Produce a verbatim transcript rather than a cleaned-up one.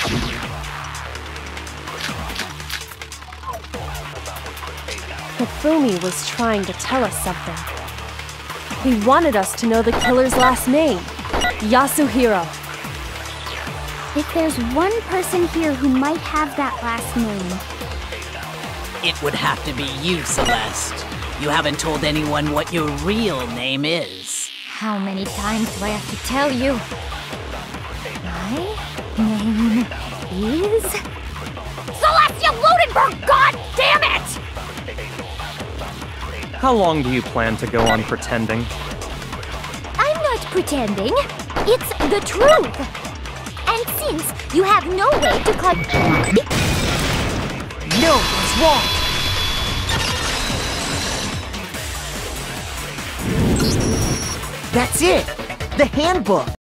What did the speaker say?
Hifumi was trying to tell us something. He wanted us to know the killer's last name, Yasuhiro. If there's one person here who might have that last name... It would have to be you, Celeste. You haven't told anyone what your real name is. How many times do I have to tell you? My name is... Celestia Ludenberg! God damn it! How long do you plan to go on pretending? I'm not pretending. It's the truth. And since you have no way to cut... No, what's wrong? That's it! The handbook!